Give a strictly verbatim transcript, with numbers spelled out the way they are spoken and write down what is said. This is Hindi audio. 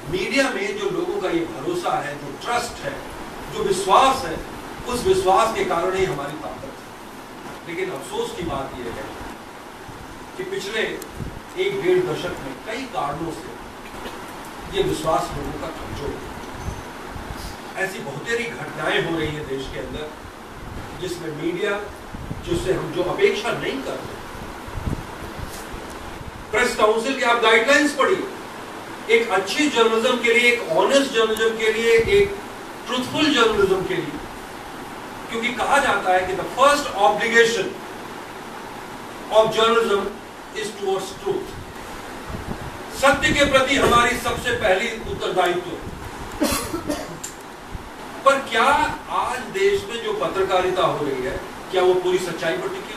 मीडिया में जो लोगों का ये भरोसा है, जो ट्रस्ट है, जो विश्वास है, उस विश्वास के कारण ही हमारी ताकत है। लेकिन अफसोस की बात यह है कि पिछले एक डेढ़ दशक में कई कारणों से ये विश्वास लोगों का कमजोर है। ऐसी बहुतेरी घटनाएं हो रही है देश के अंदर जिसमें मीडिया, जिससे हम जो अपेक्षा नहीं करते, प्रेस काउंसिल की आप गाइडलाइंस पढ़िए, एक अच्छी जर्नलिज्म के लिए, एक ऑनेस्ट जर्नलिज्म के लिए, एक ट्रूथफुल जर्नलिज्म के लिए, क्योंकि कहा जाता है कि the first obligation of journalism is towards truth. सत्य के प्रति हमारी सबसे पहली उत्तरदायित्व। पर क्या आज देश में जो पत्रकारिता हो रही है, क्या वो पूरी सच्चाई पर टिकी